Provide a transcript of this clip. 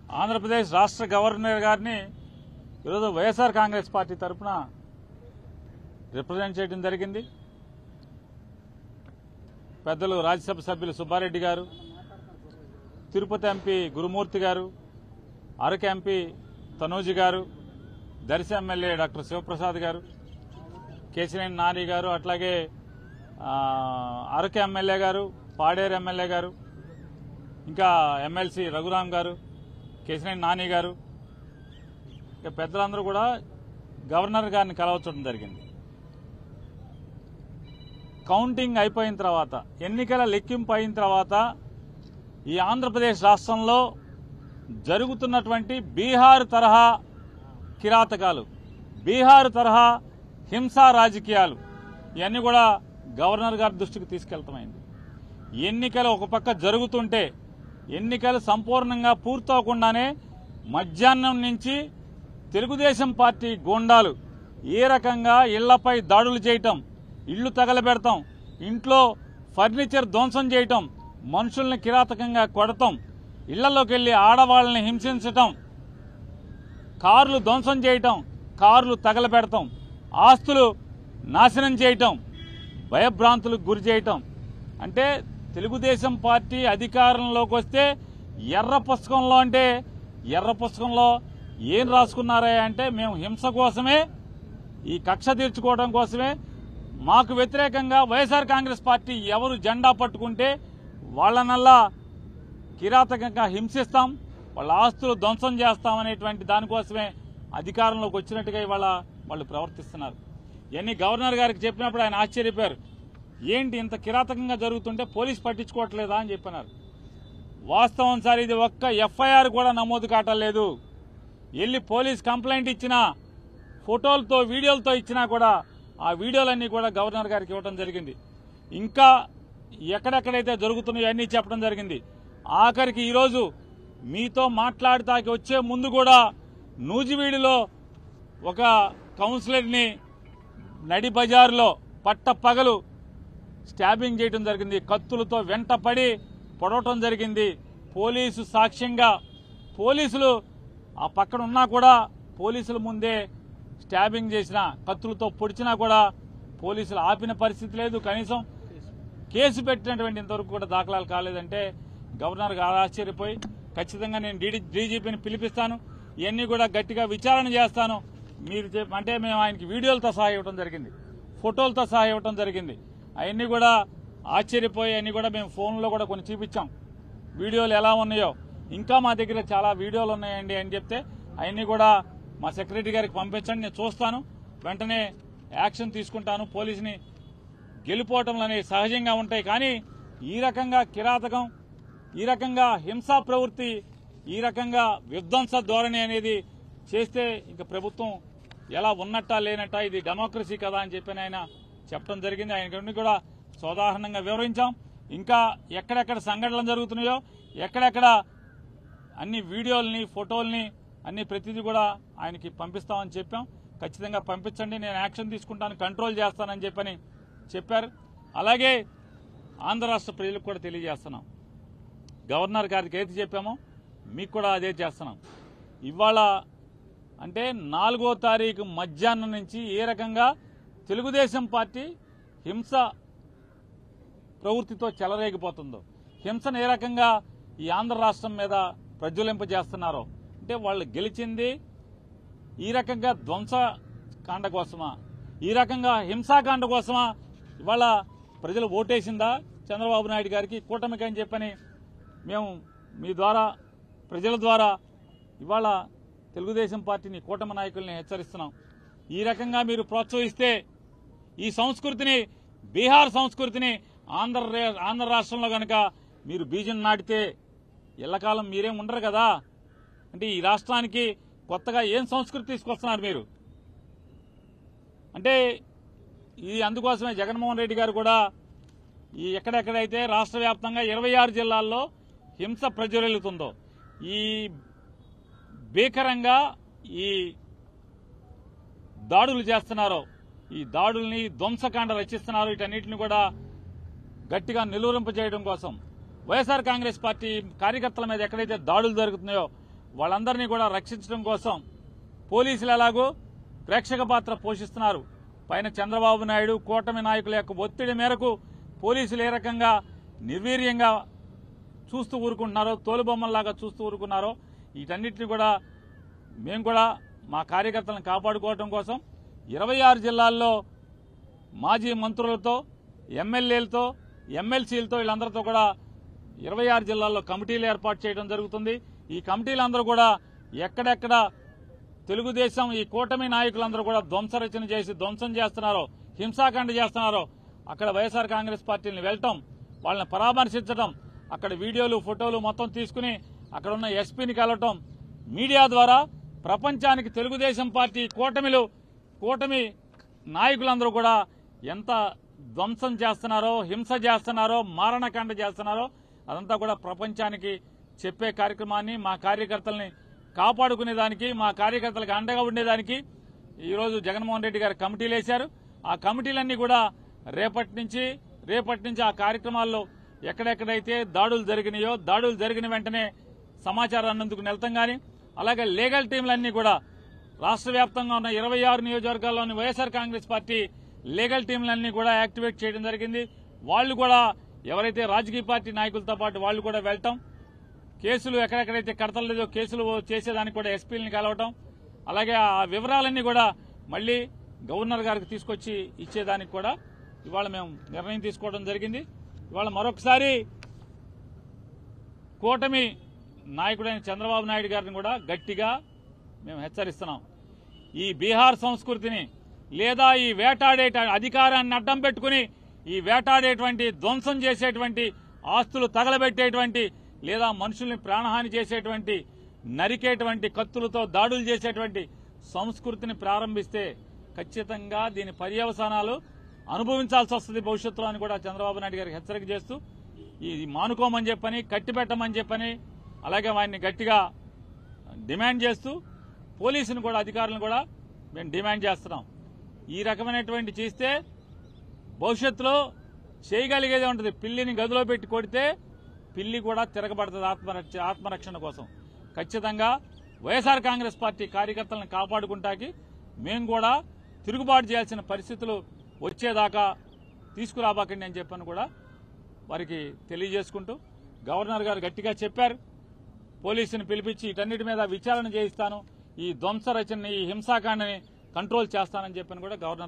ఆంధ్రప్రదేశ్ రాష్ట్ర గవర్నర్ గారిని ఈరోజు వైఎస్ఆర్ కాంగ్రెస్ పార్టీ తరఫున రిప్రజెంట్ చేయడం జరిగింది. పెద్దలు రాజ్యసభ సభ్యులు సుబ్బారెడ్డి గారు, తిరుపతి ఎంపీ గురుమూర్తి గారు, అరకు ఎంపీ తనూజి గారు, దర్శి ఎమ్మెల్యే డాక్టర్ శివప్రసాద్ గారు, కేశినేని నాని గారు, అట్లాగే అరకు ఎమ్మెల్యే గారు, పాడేరు ఎమ్మెల్యే గారు, ఇంకా ఎమ్మెల్సీ రఘురాం గారు, కేశినేని నాని గారు, ఇక పెద్దలందరూ కూడా గవర్నర్ గారిని కలవచ్చడం జరిగింది. కౌంటింగ్ అయిపోయిన తర్వాత, ఎన్నికల లెక్కింపు అయిన తర్వాత ఈ ఆంధ్రప్రదేశ్ రాష్ట్రంలో జరుగుతున్నటువంటి బీహార్ తరహా కిరాతకాలు, బీహార్ తరహా హింసా రాజకీయాలు ఇవన్నీ కూడా గవర్నర్ గారి దృష్టికి తీసుకెళ్తామైంది. ఎన్నికలు ఒక పక్క జరుగుతుంటే, ఎన్నికలు సంపూర్ణంగా పూర్తవకుండానే మధ్యాహ్నం నుంచి తెలుగుదేశం పార్టీ గూండాలు ఏ రకంగా ఇళ్లపై దాడులు చేయటం, ఇళ్లు తగలబెడతాం, ఇంట్లో ఫర్నిచర్ ధ్వంసం చేయటం, మనుషుల్ని కిరాతకంగా కొడతాం, ఇళ్లలోకి వెళ్లి ఆడవాళ్ళని హింసించటం, కార్లు ధ్వంసం చేయటం, కార్లు తగలబెడతాం, ఆస్తులు నాశనం చేయటం, భయభ్రాంతులకు గురి చేయటం. అంటే తెలుగుదేశం పార్టీ అధికారంలోకి వస్తే ఎర్ర పుస్తకంలో, అంటే ఎర్ర పుస్తకంలో ఏం రాసుకున్నారా అంటే మేము హింస కోసమే, ఈ కక్ష తీర్చుకోవడం కోసమే, మాకు వ్యతిరేకంగా వైఎస్ఆర్ కాంగ్రెస్ పార్టీ ఎవరు జెండా పట్టుకుంటే వాళ్ళనల్లా కిరాతకంగా హింసిస్తాం, వాళ్ళ ఆస్తులు ధ్వంసం చేస్తామనేటువంటి దానికోసమే అధికారంలోకి వచ్చినట్టుగా ఇవాళ వాళ్ళు ప్రవర్తిస్తున్నారు. ఇవన్నీ గవర్నర్ గారికి చెప్పినప్పుడు ఆయన ఆశ్చర్యపోయారు. ఏంటి ఇంత కిరాతకంగా జరుగుతుంటే పోలీసు పట్టించుకోవట్లేదా అని చెప్పినారు. వాస్తవం సార్, ఇది ఒక్క ఎఫ్ఐఆర్ కూడా నమోదు కావట్లేదు. వెళ్ళి పోలీస్ కంప్లైంట్ ఇచ్చినా, ఫోటోలతో వీడియోలతో ఇచ్చినా కూడా ఆ వీడియోలన్నీ కూడా గవర్నర్ గారికి ఇవ్వడం జరిగింది. ఇంకా ఎక్కడెక్కడైతే జరుగుతున్నాయో అన్నీ చెప్పడం జరిగింది. ఆఖరికి ఈరోజు మీతో మాట్లాడటానికి వచ్చే ముందు కూడా నూజివీడులో ఒక కౌన్సిలర్ని నడి బజారులో పట్టపగలు స్టాబింగ్ చేయడం జరిగింది. కత్తులతో వెంటపడి పొడవటం జరిగింది. పోలీసు సాక్ష్యంగా, పోలీసులు ఆ పక్కన ఉన్నా కూడా పోలీసుల ముందే స్టాబింగ్ చేసిన, కత్తులతో పొడిచినా కూడా పోలీసులు ఆపిన పరిస్థితి లేదు. కనీసం కేసు పెట్టినటువంటి ఇంతవరకు కూడా దాఖలాలు కాలేదంటే గవర్నర్ గారు ఆశ్చర్యపోయి, ఖచ్చితంగా నేను డీజీపీని పిలిపిస్తాను, ఇవన్నీ కూడా గట్టిగా విచారణ చేస్తాను మీరు అంటే మేము ఆయనకి వీడియోలతో సహా ఇవ్వడం జరిగింది, ఫోటోలతో సహా ఇవ్వడం జరిగింది. అవన్నీ కూడా ఆశ్చర్యపోయి అన్నీ కూడా మేము ఫోన్లో కూడా కొన్ని చూపించాం, వీడియోలు ఎలా ఉన్నాయో. ఇంకా మా దగ్గర చాలా వీడియోలు ఉన్నాయండి అని చెప్తే అవన్నీ కూడా మా సెక్రటరీ గారికి పంపించండి, నేను చూస్తాను, వెంటనే యాక్షన్ తీసుకుంటాను. పోలీసుని గెలిపోవటంలు అనేవి సహజంగా ఉంటాయి, కానీ ఈ రకంగా కిరాతకం, ఈ రకంగా హింసా ప్రవృత్తి, ఈ రకంగా విధ్వంస ధోరణి అనేది చేస్తే ఇంకా ప్రభుత్వం ఎలా ఉన్నట్టా లేనట్టా, ఇది డెమోక్రసీ కదా అని చెప్పి ఆయన చెప్పడం జరిగింది. ఆయన కూడా సోదాహరణంగా వివరించాం. ఇంకా ఎక్కడెక్కడ సంఘటనలు జరుగుతున్నాయో, ఎక్కడెక్కడ అన్ని వీడియోల్ని, ఫోటోల్ని అన్ని ప్రతిదీ కూడా ఆయనకి పంపిస్తామని చెప్పాం. ఖచ్చితంగా పంపించండి, నేను యాక్షన్ తీసుకుంటాను, కంట్రోల్ చేస్తానని చెప్పని చెప్పారు. అలాగే ఆంధ్ర రాష్ట్ర ప్రజలకు కూడా తెలియజేస్తున్నాం, గవర్నర్ గారికి ఏది చెప్పామో మీకు కూడా అదే చేస్తున్నాం. ఇవాళ అంటే 4వ తారీఖు మధ్యాహ్నం నుంచి ఏ రకంగా తెలుగుదేశం పార్టీ హింస ప్రవృత్తితో చెలరేగిపోతుందో, హింసను ఏ రకంగా ఈ ఆంధ్ర రాష్ట్రం మీద ప్రజ్వలింపజేస్తున్నారో, అంటే వాళ్ళు గెలిచింది ఈ రకంగా ధ్వంసకాండ కోసమా, ఈ రకంగా హింసాకాండ కోసమా ఇవాళ ప్రజలు ఓటేసిందా చంద్రబాబు నాయుడు గారికి, కూటమికి అని చెప్పని మేము మీ ద్వారా, ప్రజల ద్వారా ఇవాళ తెలుగుదేశం పార్టీని, కూటమి నాయకుల్ని హెచ్చరిస్తున్నాం. ఈ రకంగా మీరు ప్రోత్సహిస్తే ఈ సంస్కృతిని, బీహార్ సంస్కృతిని ఆంధ్ర రాష్ట్రంలో కనుక మీరు బీజం నాటితే ఎల్లకాలం మీరేం ఉండరు కదా. అంటే ఈ రాష్ట్రానికి కొత్తగా ఏం సంస్కృతి తీసుకొస్తున్నారు మీరు అంటే ఇది అందుకోసమే జగన్మోహన్ రెడ్డి గారు కూడా ఈ ఎక్కడెక్కడైతే రాష్ట్ర వ్యాప్తంగా 26 జిల్లాల్లో హింస ప్రజ్వలిల్లుతుందో, ఈ భీకరంగా ఈ దాడులు చేస్తున్నారో, ఈ దాడుల్ని ధ్వంసకాండ రచిస్తున్నారో, వీటన్నిటిని కూడా గట్టిగా నిలువరింపజేయడం కోసం వైఎస్ఆర్ కాంగ్రెస్ పార్టీ కార్యకర్తల మీద ఎక్కడైతే దాడులు జరుగుతున్నాయో వాళ్ళందరినీ కూడా రక్షించడం కోసం పోలీసులు ఎలాగో ప్రేక్షక పాత్ర పోషిస్తున్నారు. పైన చంద్రబాబు నాయుడు కూటమి నాయకుల యొక్క ఒత్తిడి మేరకు పోలీసులు ఏ రకంగా నిర్వీర్యంగా చూస్తూ ఊరుకుంటున్నారో, తోలుబొమ్మల్లాగా చూస్తూ ఊరుకున్నారో, వీటన్నిటిని కూడా మేము కూడా మా కార్యకర్తలను కాపాడుకోవడం కోసం 26 జిల్లాల్లో మాజీ మంత్రులతో, ఎమ్మెల్యేలతో, ఎమ్మెల్సీలతో వీళ్ళందరితో కూడా 26 జిల్లాల్లో కమిటీలు ఏర్పాటు చేయడం జరుగుతుంది. ఈ కమిటీలందరూ కూడా ఎక్కడెక్కడ తెలుగుదేశం ఈ కూటమి నాయకులందరూ కూడా ధ్వంసరచన చేసి ధ్వంసం చేస్తున్నారో, హింసాకాండ చేస్తున్నారో అక్కడ వైఎస్ఆర్ కాంగ్రెస్ పార్టీని వెళ్ళటం, వాళ్ళని పరామర్శించడం, అక్కడ వీడియోలు ఫోటోలు మొత్తం తీసుకుని అక్కడ ఉన్న ఎస్పీని కలవటం, మీడియా ద్వారా ప్రపంచానికి తెలుగుదేశం పార్టీ కూటమి నాయకులందరూ కూడా ఎంత ధ్వంసం చేస్తున్నారో, హింస చేస్తున్నారో, మారణకాండ చేస్తున్నారో అదంతా కూడా ప్రపంచానికి చెప్పే కార్యక్రమాన్ని, మా కార్యకర్తల్ని కాపాడుకునేదానికి, మా కార్యకర్తలకు అండగా ఉండేదానికి ఈరోజు జగన్మోహన్ రెడ్డి గారు కమిటీలు వేశారు. ఆ కమిటీలన్నీ కూడా రేపటి నుంచి ఆ కార్యక్రమాల్లో ఎక్కడెక్కడైతే దాడులు జరిగినాయో, దాడులు జరిగిన వెంటనే సమాచారాన్ని అందుకు వెళ్తాం. కానీ అలాగే లీగల్ టీంలన్నీ కూడా రాష్ట్ర వ్యాప్తంగా ఉన్న 26 నియోజకవర్గాల్లోని వైఎస్ఆర్ కాంగ్రెస్ పార్టీ లీగల్ టీంలన్నీ కూడా యాక్టివేట్ చేయడం జరిగింది. వాళ్ళు కూడా ఎవరైతే రాజకీయ పార్టీ నాయకులతో పాటు వాళ్ళు కూడా వెళ్తాం. కేసులు ఎక్కడెక్కడైతే కడతలేదో కేసులు చేసేదానికి కూడా ఎస్పీలని కలవటం, అలాగే ఆ వివరాలన్నీ కూడా మళ్లీ గవర్నర్ గారికి తీసుకొచ్చి ఇచ్చేదానికి కూడా ఇవాళ మేము నిర్ణయం తీసుకోవడం జరిగింది. ఇవాళ మరొకసారి కూటమి నాయకుడైన చంద్రబాబు నాయుడు గారిని కూడా గట్టిగా మేము హెచ్చరిస్తున్నాం. ఈ బీహార్ సంస్కృతిని లేదా ఈ వేటాడే అధికారాన్ని అడ్డం పెట్టుకుని ఈ వేటాడేటువంటి, ధ్వంసం చేసేటువంటి, ఆస్తులు తగలబెట్టేటువంటి లేదా మనుషుల్ని ప్రాణహాని చేసేటువంటి, నరికేటువంటి, కత్తులతో దాడులు చేసేటువంటి సంస్కృతిని ప్రారంభిస్తే ఖచ్చితంగా దీని పర్యవసానాలు అనుభవించాల్సి వస్తుంది భవిష్యత్తులో అని కూడా చంద్రబాబు నాయుడు గారికి హెచ్చరిక చేస్తూ ఇది మానుకోమని చెప్పని, కట్టిపెట్టమని చెప్పని, అలాగే వారిని గట్టిగా డిమాండ్ చేస్తూ పోలీసును కూడా, అధికారులను కూడా మేము డిమాండ్ చేస్తున్నాం. ఈ రకమైనటువంటి చేస్తే భవిష్యత్తులో చేయగలిగేదే ఉంటుంది. పిల్లిని గదిలో పెట్టి కొడితే పిల్లి కూడా తిరగబడుతుంది ఆత్మరక్షణ కోసం. ఖచ్చితంగా వైఎస్ఆర్ కాంగ్రెస్ పార్టీ కార్యకర్తలను కాపాడుకుంటాకి మేము కూడా తిరుగుబాటు చేయాల్సిన పరిస్థితులు వచ్చేదాకా తీసుకురాబాకండి అని చెప్పని కూడా వారికి తెలియజేసుకుంటూ, గవర్నర్ గారు గట్టిగా చెప్పారు, పోలీసుని పిలిపించి వీటన్నిటి మీద విచారణ చేయిస్తాను, ఈ ధ్వంస రచనని, ఈ హింసాకాండని కంట్రోల్ చేస్తానని చెప్పని కూడా గవర్నర్